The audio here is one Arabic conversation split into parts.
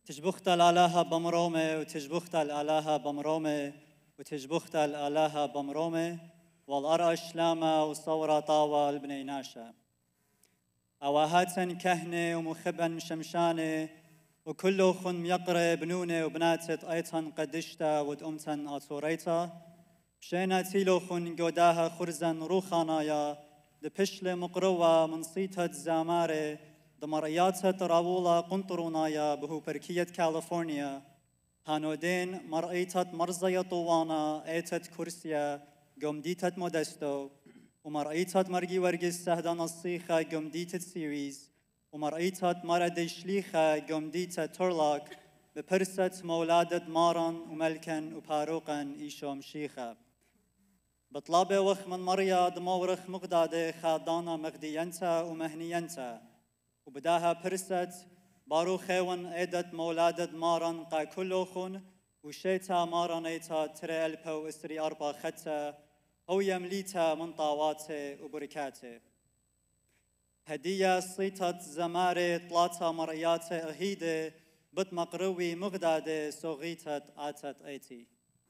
تجبخت الآلهة بمرومة وتجبخت الآلهة بمرومة وتجبخت الآلهة بمرومة والأرأش لاما وصورة طاوة البني ناشا أواهاتا كهنة ومخبا مشمشانة وكل خن يقرى بنونة وبناتت أيضا قدشتا ودأمتا أطوريتا بشينا تيلو خن قوداها خرزا روخانايا دبشل مقروة من صيتة زامارة دمريات راولا قنطرونايا بهو بركية كاليفورنيا هانودين مرأيتة مرزية طوانا ايتت كرسيا قمديتة مودستو ومرأيتة مرجيورغيس سهدان الصيخة قمديتة سيريز ومرأيتة مرد شليخة قمديتة تورلوك ببرسة مولادة مارن وملكن وباروقن إيشو مشيخة بطلابة وخ من مريا دمورخ مقدادة خادانا مغدينتا ومهنينتا وبداها برسة بارو خيون ايدت مولادة مارن قا كلوخن وشيتا مارنيتا تري ألبو اسري أربا ختا أو يمليتا من طاواته وبركاته هدية صيتت زمارة طلاتا مرئياته أهيدة بت مقروي مغدادة صغيتت آتت ايتي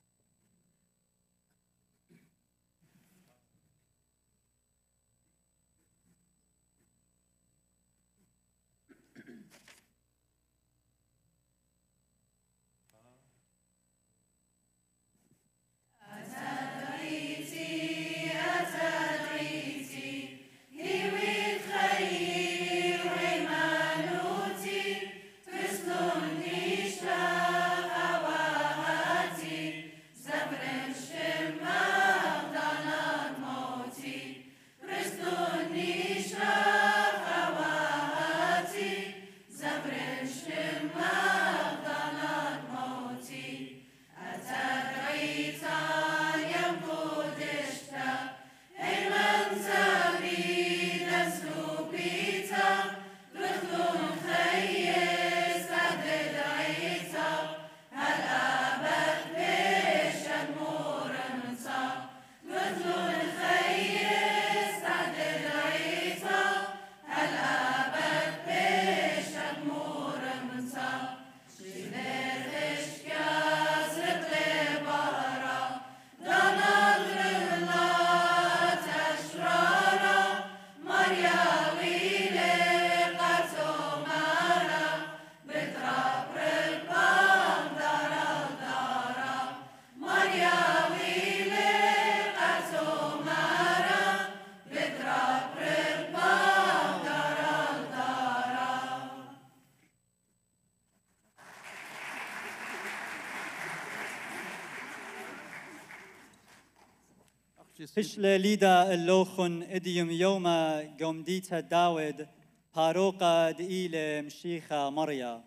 فشل ليدا اللوخن اديم يوما قمديتا داود باروقا دئيلة مشيخة مريا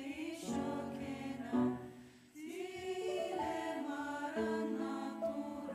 Tile marana tura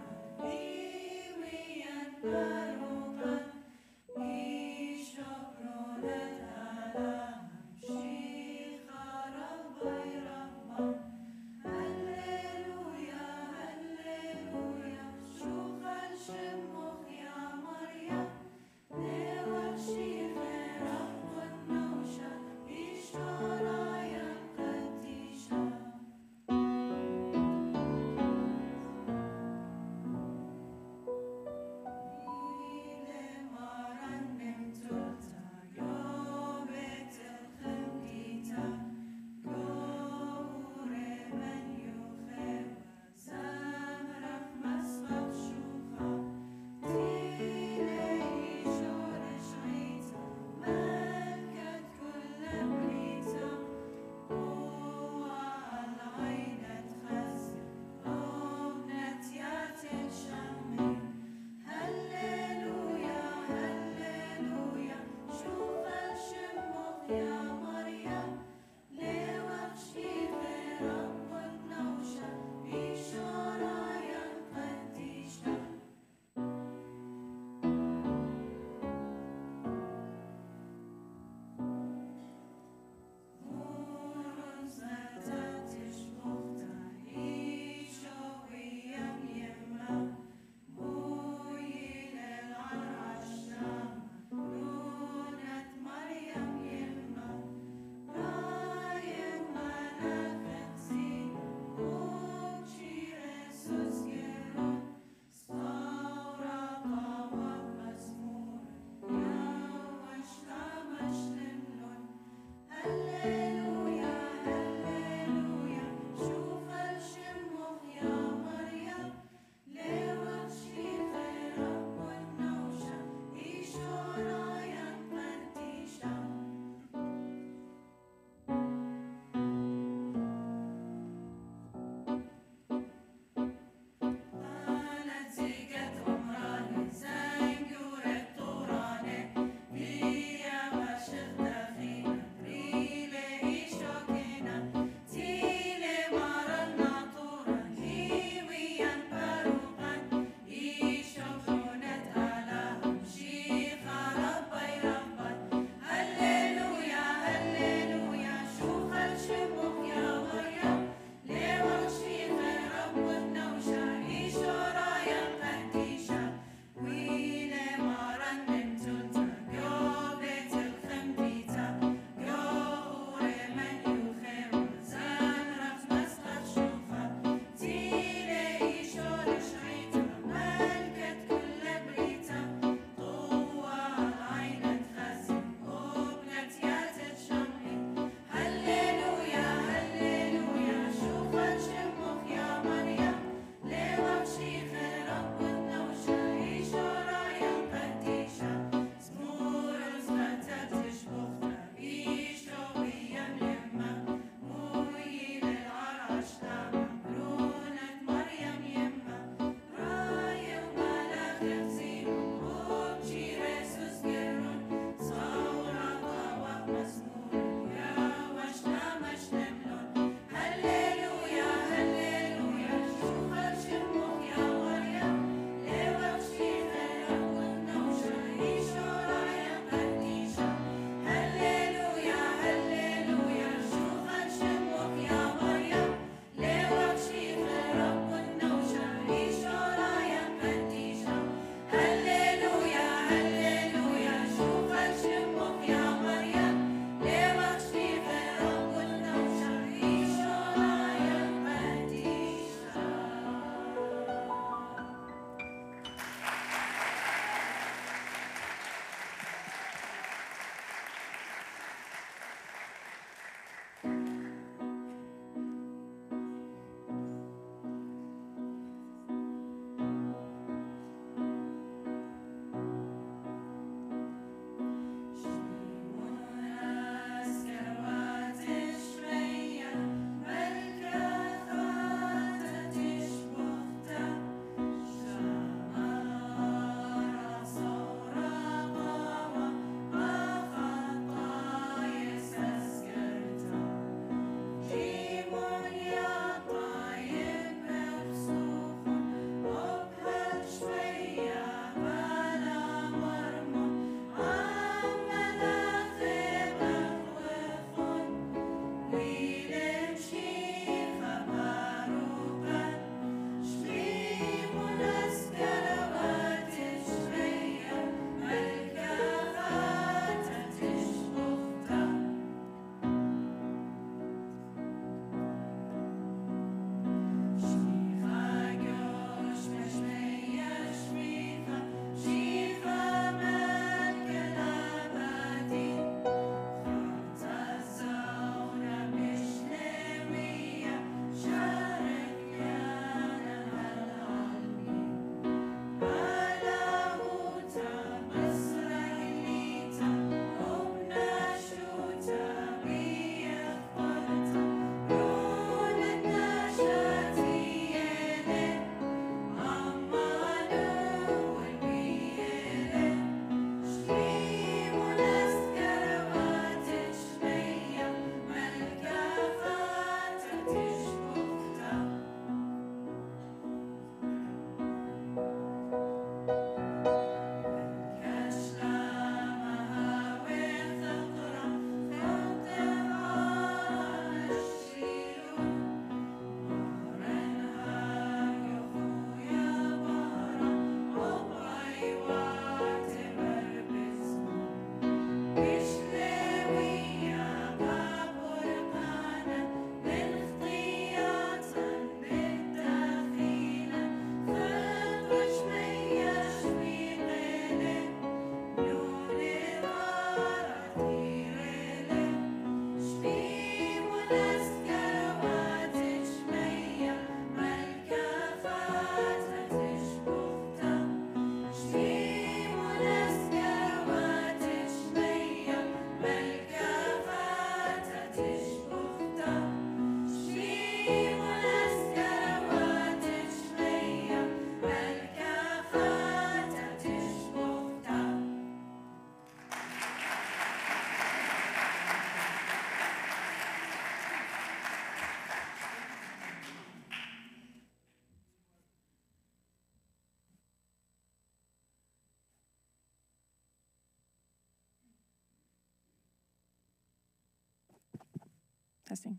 Testing.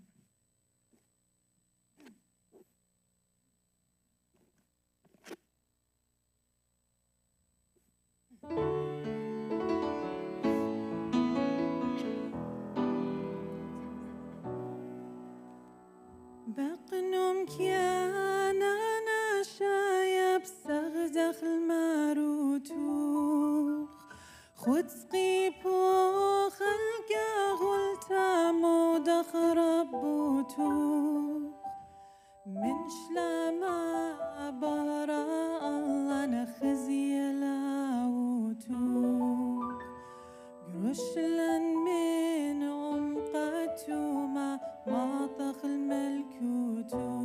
بقنم كيانا ناشايب سغدخ الماروتوخ خد سقيبو خلقا غلتا مودخ ربوتوخ من شلما برا الله نخزي لاوتوخ قرشلن من عمقتو ما طخ الملكوتو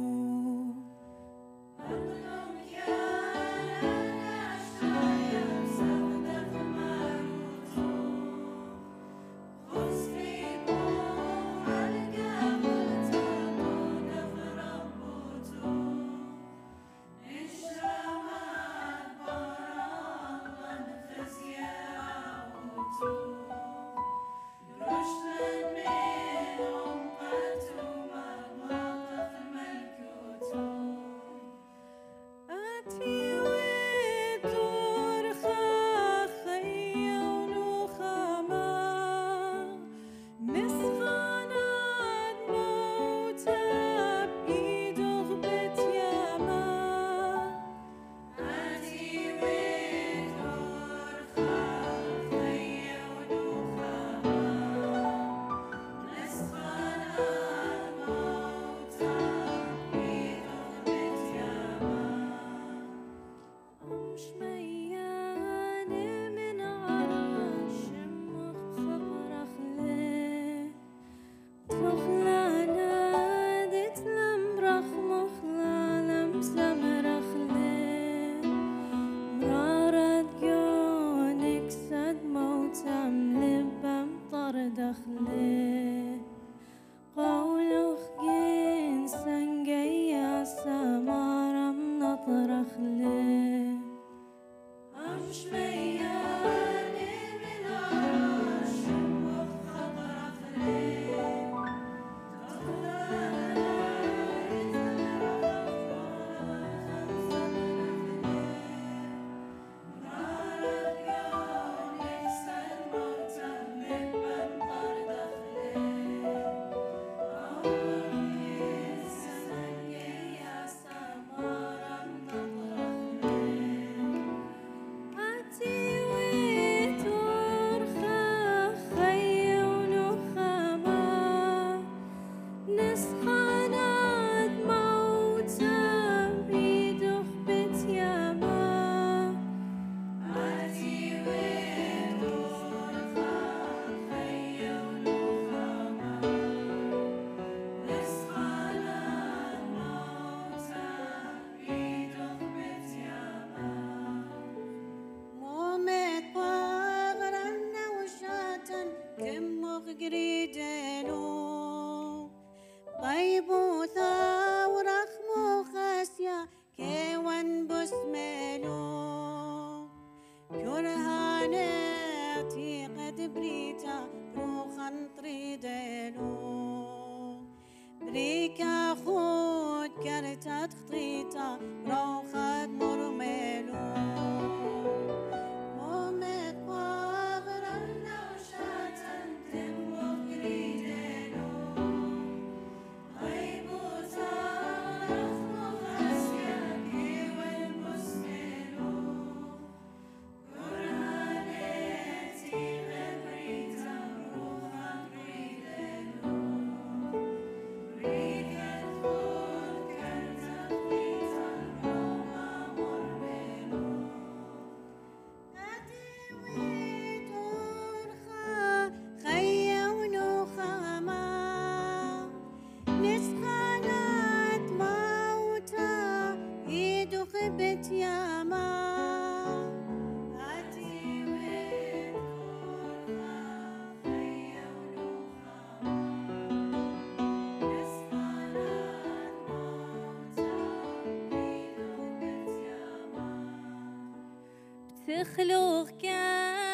تخلوق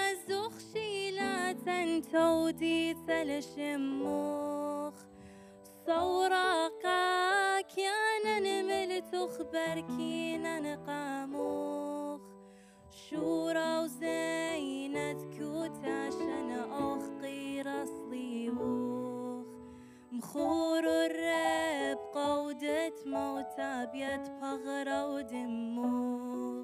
كازوخ شيلة تودي تلشموخ صوراقا كيانا نملت خبركينا نقاموخ شورا وزينت كوتاشن أوخ قيرا صليوخ مخور الرب قودة موتا بيت بغرا ودموخ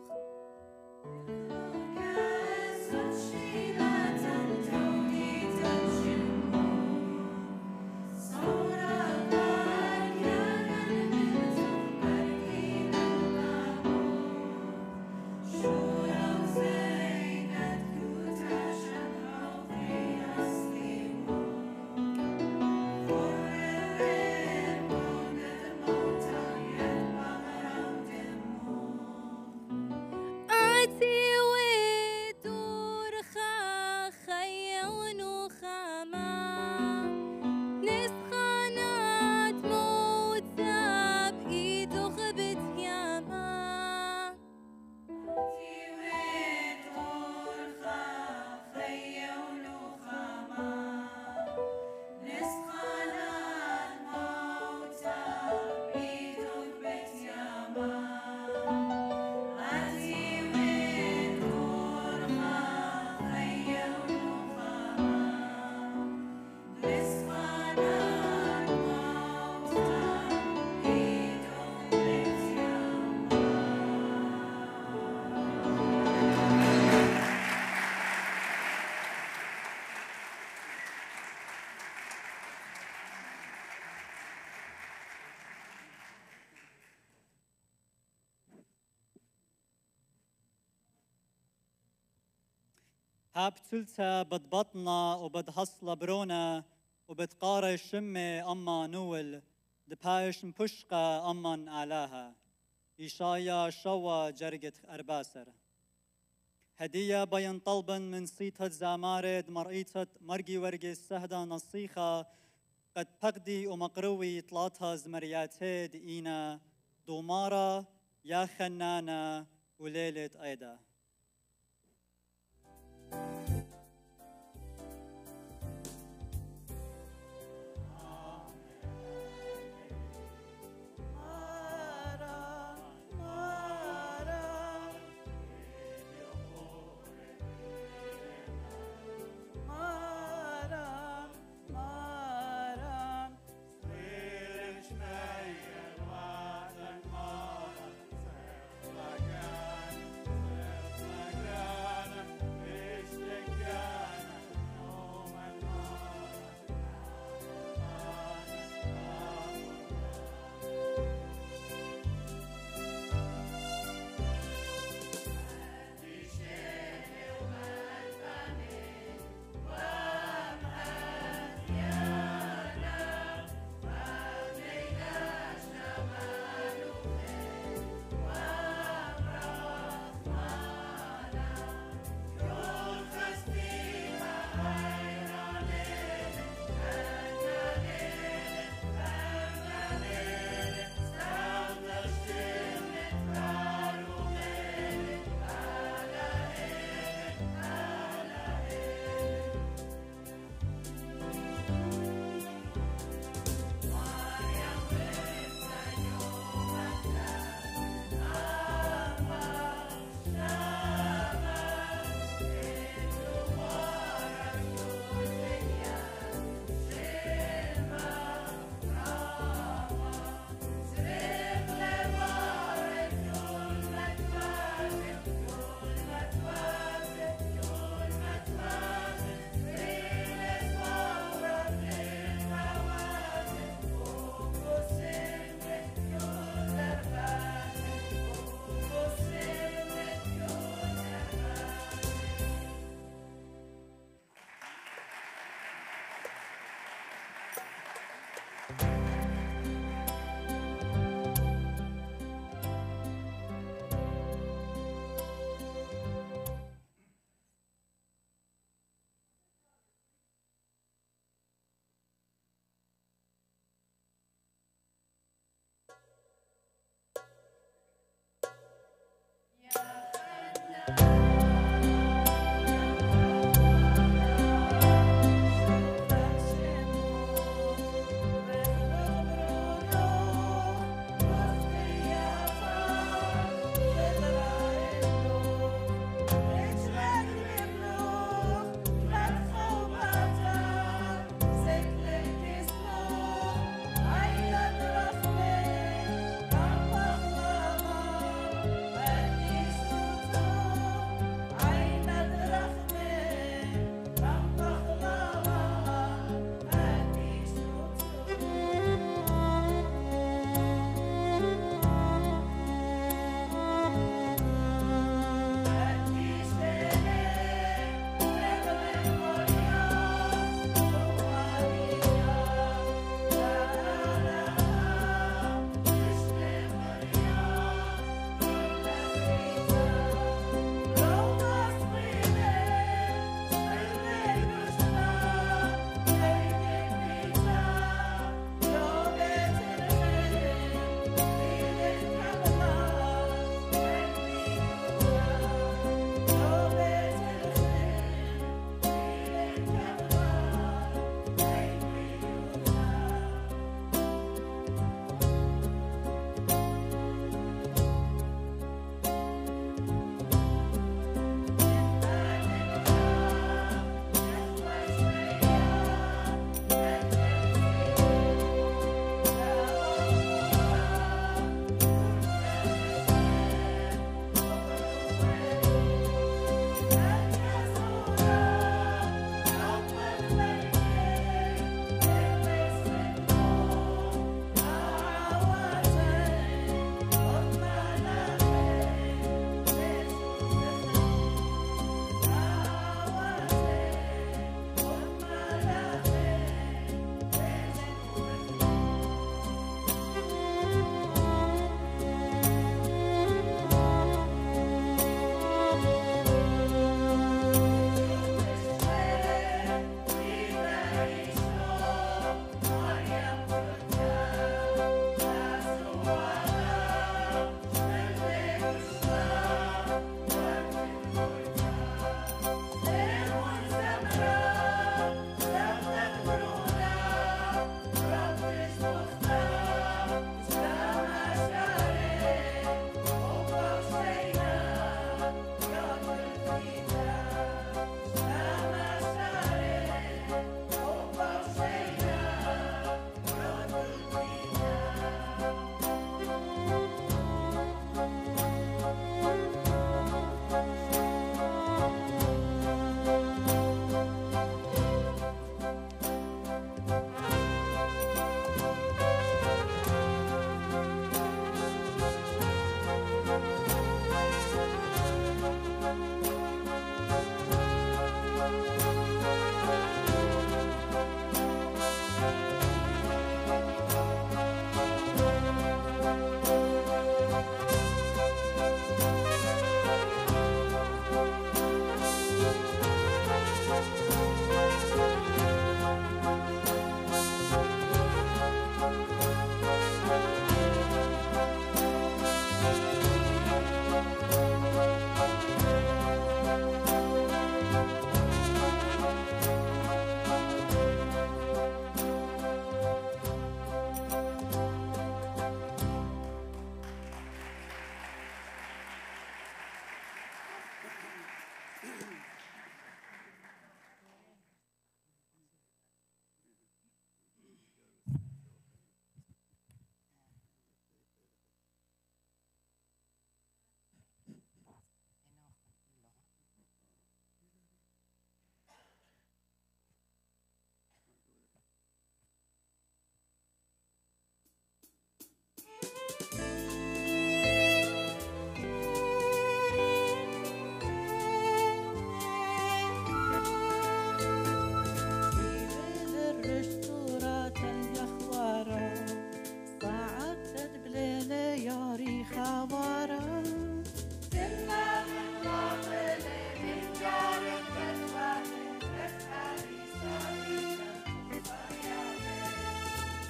هابتلتا بدبطنا وبدحصل برونا وبتقاري الشمة أما نول دبايش مبشقة أما أعلاها إيشايا شوا جرقت أرباسر هدية بين طلبا من صيتة زامارد مرئيتة مرقي ورقي السهدة نصيخة قد بقدي ومقروي طلاتها زمرياتي دقينا دومارة يا خنانة وليلة أيدا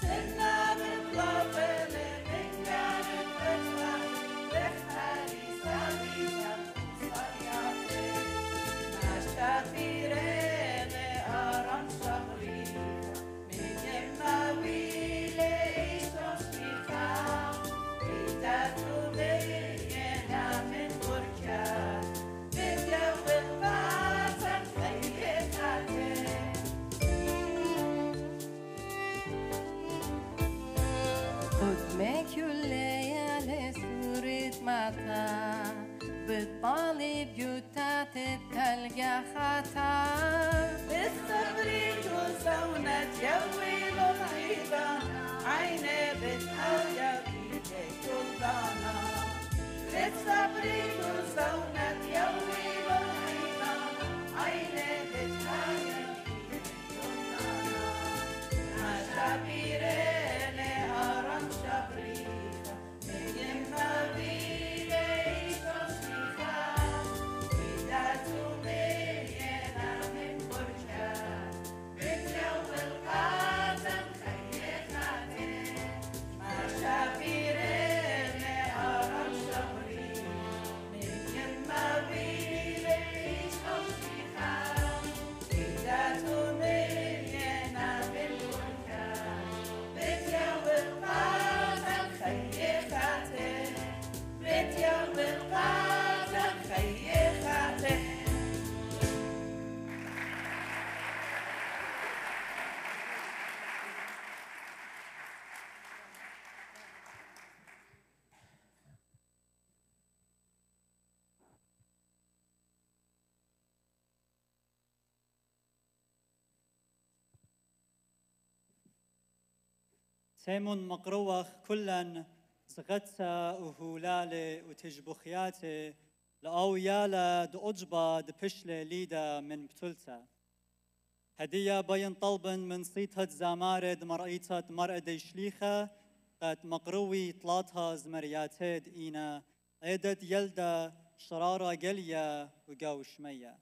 بالطالب جتات بتلقى خطر بالصبر توزونة يوي العيدة عيني بتحاول بيدي كلنا بالصبر توزونة يوي العيدة عيني بتحاول بيدي كلنا عشابيرين أرم شبريخة ميما بيلي تصيخة إذا سيمون مقروخ كلا زغتسا وهولالي وتجبخياتي لأويالا دأجبا دبشلي ليدا من بتلتا هدية بين طلبا من صيتها زامارد مرأيتها مرأدي شليخة قد مقروي طلاتها زمرياتيد إينا عيدد يلدا شرارة قليا وقاو شمية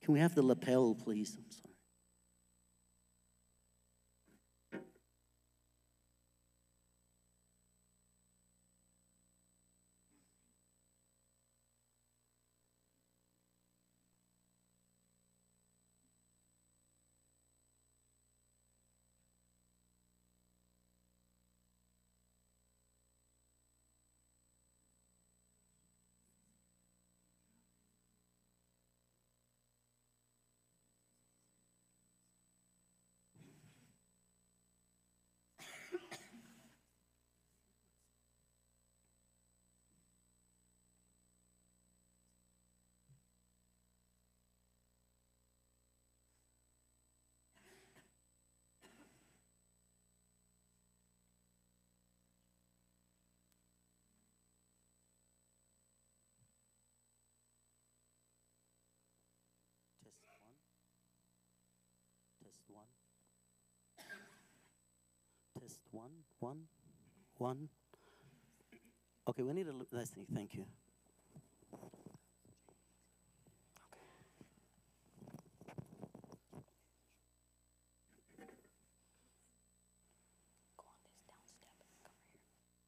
Can we have the lapel, please? I'm sorry. Test one. Okay, we need a let's see. Thank you. Go on this down step. Come here.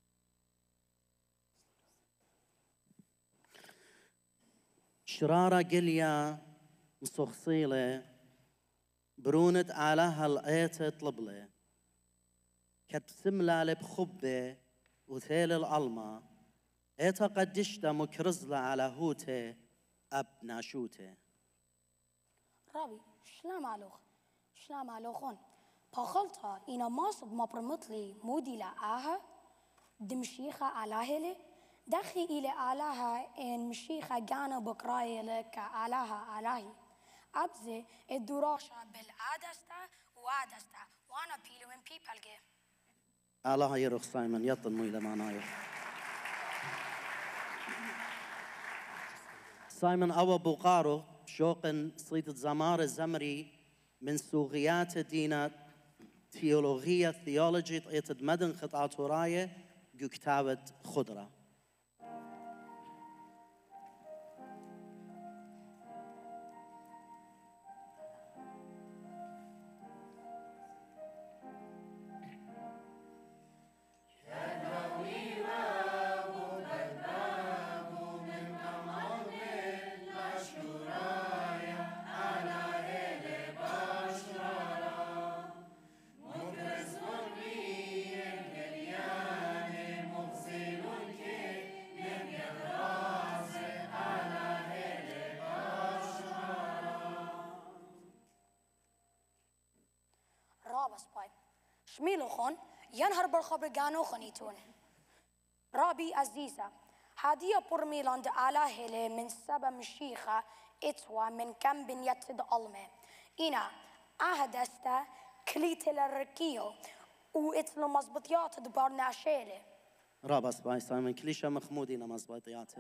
شرارة قليا مصخصيلة برونة آلها الآية طلبلة كتسم لالب خبة وثيل العلمة إيتا قدشتا مكرزلة على هوته أب ناشوته رابي شلام علوخون باخلطها إنا ماصب ما برمطلي مودي لآها دمشيخة آلاهلي دخي إلى آلاها إن مشيخة جانا بكراي لك آلاها آلاهي أبزي الدراشة بالعادستا وعادستا وانا بيلو من بيبالجي آلها يروخ سايمون يطن مويلة مانايو سايمون أوا بوقارو شوقن صيد الزمار الزمري من سوغيات دينا تيولوغية ثيولوجي طيتد مدن خطعة راية جو كتابة خضرة شميلوخون ينهر بالخبر جانو خنيتون رابي عزيزة هدية برميلان دعالا هلي من سبا مشيخة اتوا من كم بن يتد ألمي إنا أهدستا كليت الركيو وإتلو مزبطيات دبارنا شيلي رابس باي سايمون كليشة مخمودين مزبطياته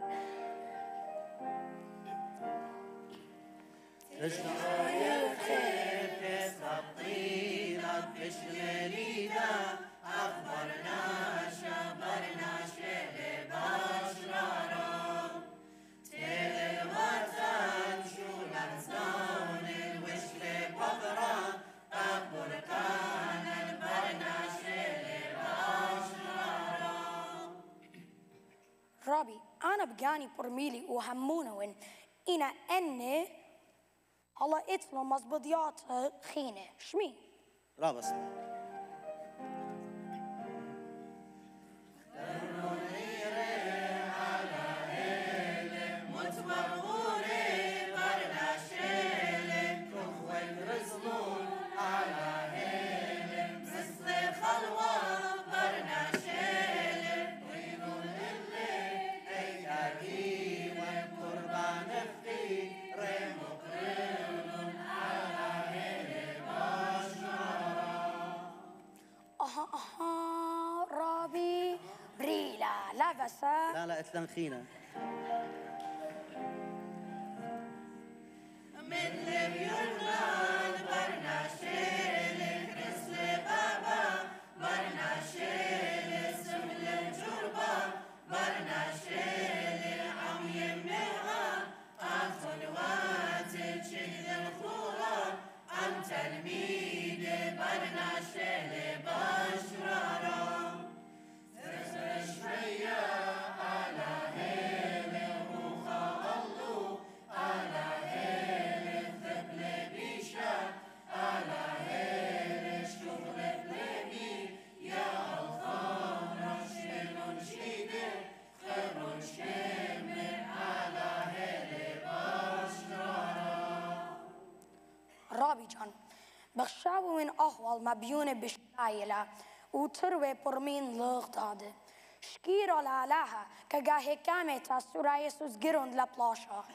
رابي أنا بجاني برميلي وهمونوين إنا أني الله إتلو مزبطيات خينة شمي رابس رابي بريلا لافسا لا اتلن خينة مبيونة بشايلة وتروي برمين لغداد شكيرو لها كجاه كامتا سورة يسوس جيرون لبلاشا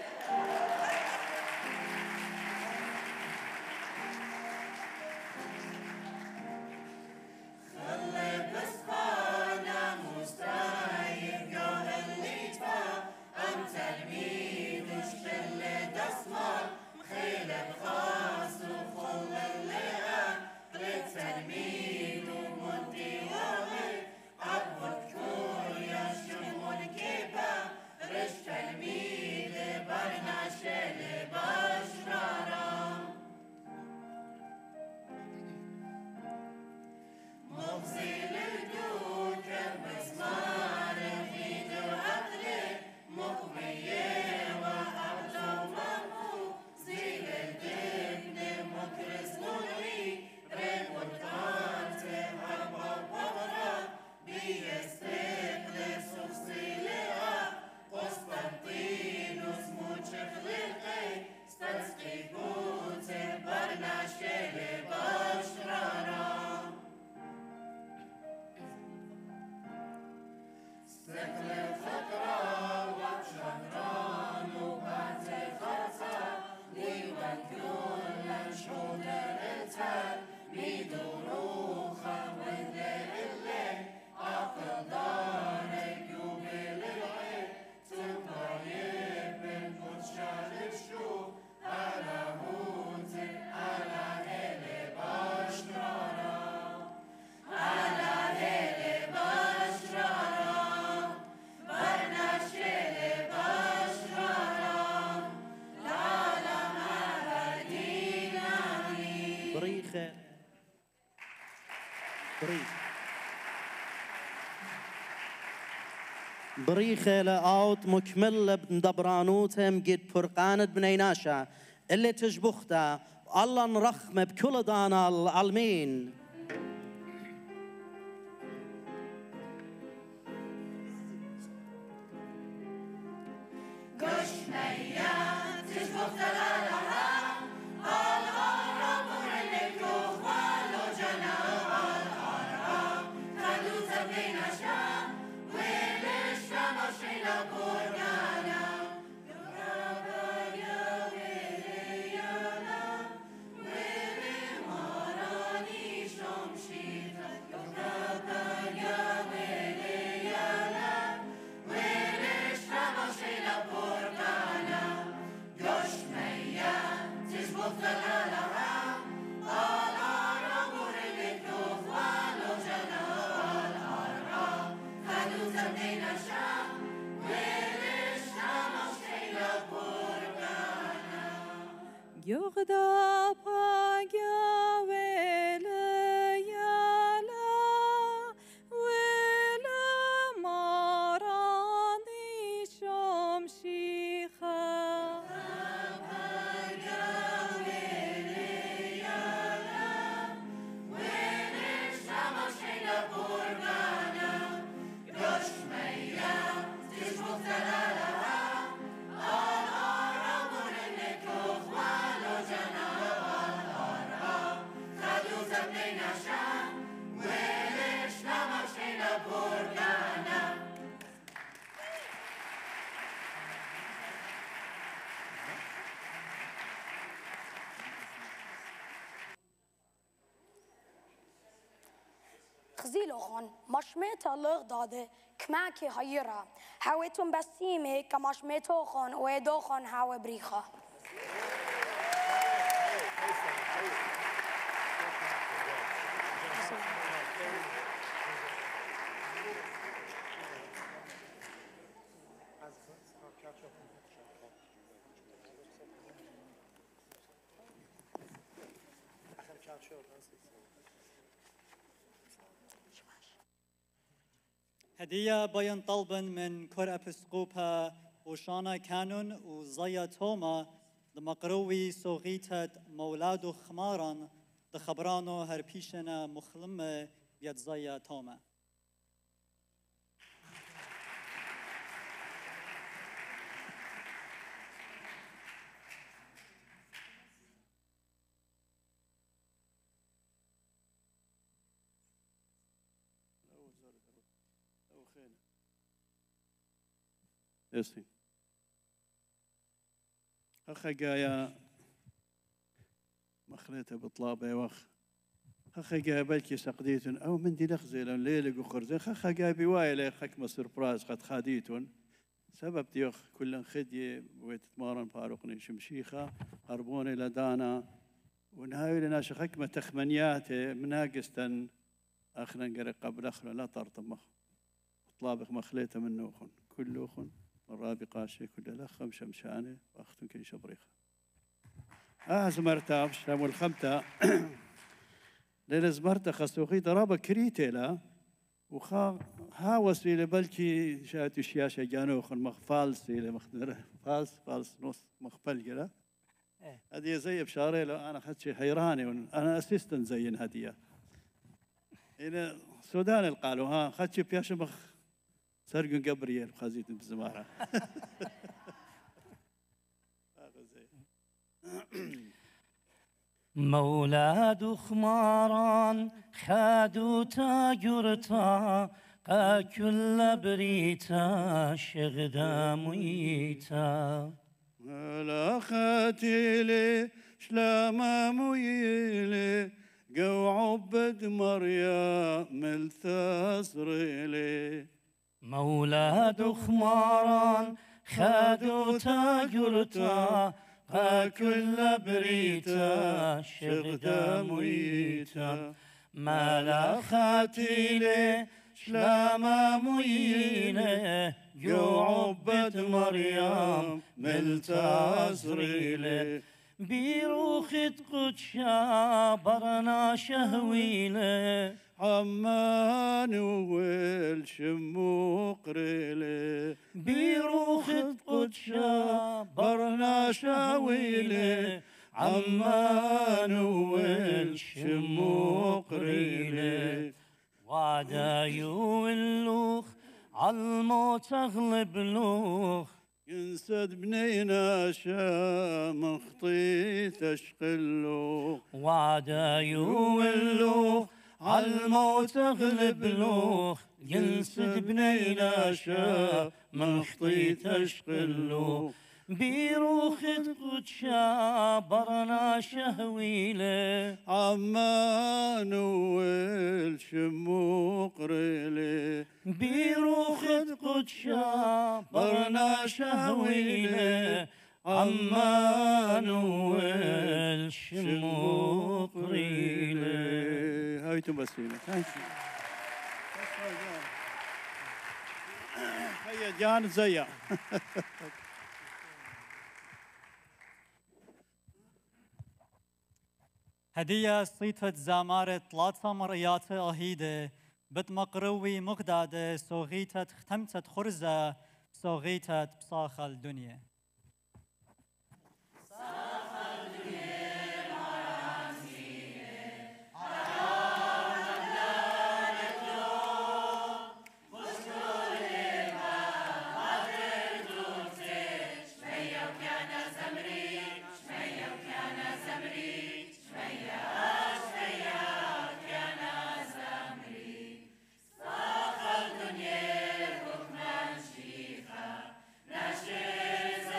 بريخة لأوت مكمل بدبرانوتهم قد فرقاند بنيناشا اللي تجبختا الله نرخم بكل دانا العالمين خزيلوخون مشميتا لغداد كماكي هيرا حاويتم بسيمي كمشميتوخون ويدوخون حاوي بريخا هدية بين طلبا من كور أبسقوبها وشانا كانون وزايا توما دمقروي صغيتة مولادو خمارا دخبرانو هربيشنا مخلمة بيد زايا توما اسي أخا جايا مخليته بطلابه وخ أخا جايا بلكي سقديتون أو من دي لخزيلون ليلق وخرزين أخا جايا بوايلة خكمة سربرايز قد خاديتون سبب ديوخ كلن خدي ويتتمارن فاروقني شمشيخة أربوني لدانا ونهاية لنا شخكمة تخمنياته مناقستن أخنا نقرق قبل أخنا لا ترطمخ طلابخ مخليته من نوخن كلوخن الرابي قاشي كل الأخ شمشانه وأختن كي شبريخة زمرتا شام الخمتة ليلة زمرتا خسوخي ضرابة كريتيلا وخا ها وسيلة بلكي شاتو شياشة جانوخن مخفالسي لمخدر فالس نص مخفل كده هدية زي بشاري لو أنا أخذت شي حيراني أنا أسيستن زين هدية هنا السودان قالوا ها أخذت شي بياش مخ سرقن قبريل بخزيت بزمارة مولاد خماران خادو تاجرتا قا كل بريتا شغدا ميتا لا خاتيلي شلاما مويلي قو عبد مريم الثاسريلي مولاد خماران خادو تاجرتا قا كل بريتا شغدا ميتا مالا خاتيلي شلاما مويلي جو عبد مريم ملتا سريلي بيروخت قدشا برنا شهويلي عمان والشموق ريلي بيروخت قدشا برنا شاويلي عمان والشموق ريلي وعدايو اللوخ عالموت اغلب لوخ ينسد بنينا شام خطي تشقلو وعدايو اللوخ عالموت اغلب لوخ ينسد بنينا شام خطي تشقلو بيروخت قدشا برنا شهويلي عمان والشموق ريلي بيروخت قدشا برنا شهويلي عمان والشموق ريلي هايتم بسيمة هيا جان زيا هدية صيتة زامارة ثلاثة مريات أهيدة بتمقروي مقدادة صوغيتة ختمتة خرزة صوغيتة بصاخ الدنيا Nasze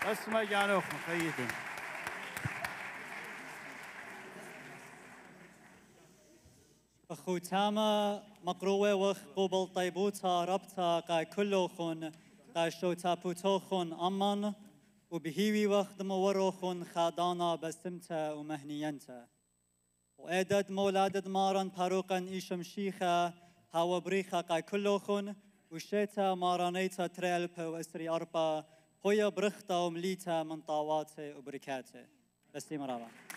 بس ما جانوخ خيتم أخوتاما مقروة وخ قبل طيبوتا ربطا قاي كلوخن قاي شوتا بوتوخن أمان وبهيوي وخ دموروخن خادانا بسمتا ومهنينتا وإدد مولادد مارن باروقا إيشم شيخا هاو بريخا قاي كلوخن وشيتا مارانيتا تريلبا وإسري أربا هويا برختا ومليتا من طاواته وبركاته بس مرابا